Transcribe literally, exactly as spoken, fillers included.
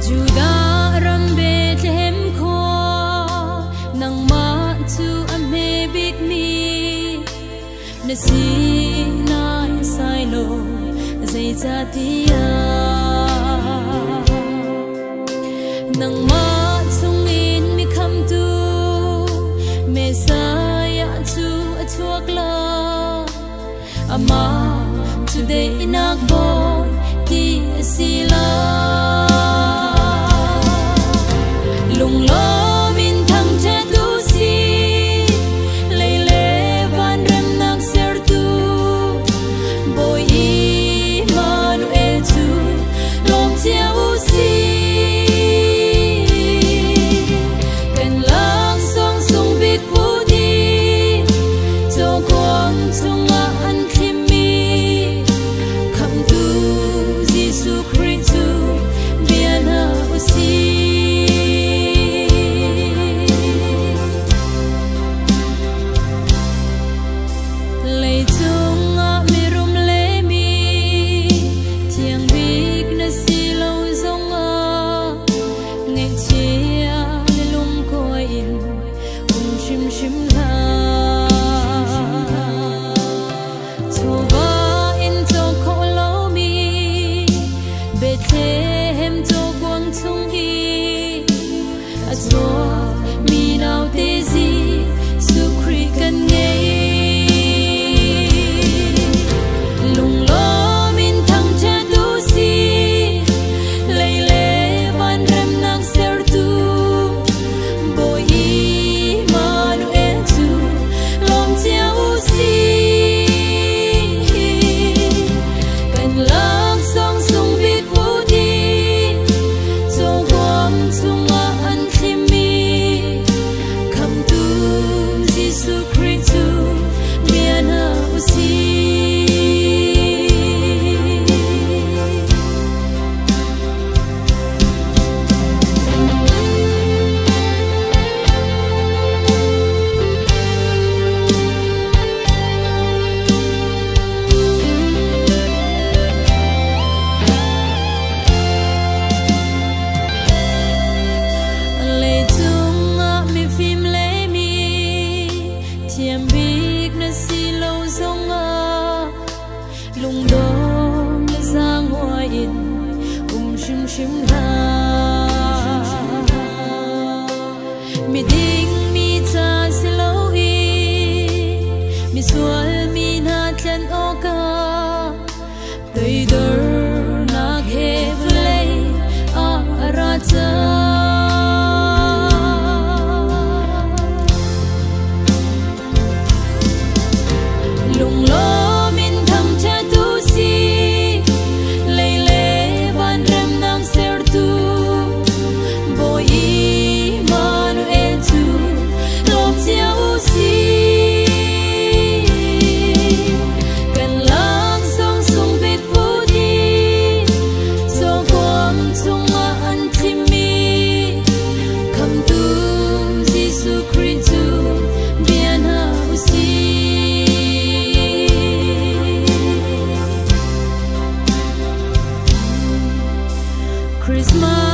Juda ram Bethlehem kho nang ma chu ame big mi na si na sai lo zai za tia nang ma chung in mi kham tu Messiah chu a chuak la ama today inak boy ti sila lung lo min thang che tu si lei le van rem nak ser tu boy Emmanuel tu lom chia u si kan lang song song big pu di cho quang chung a an khim mi kham tu Giêsu Christ tu bian ha u si Bethlehem cho quang chung hi a cho mi nào te gì su Christ kan ngei lung lo min thang che tu si lei le van rem nak ser tu boy Emmanuel tu lom chia u si kan lang song song big chung a an khim mi kham tu Giêsu Christ tu bian ha u si lung đom giang hoa in um shim shim la mi ding mi cha si lo hi mi sual mi na tlan o ka tei dor na khe vlei a ra cha lung lo Christmas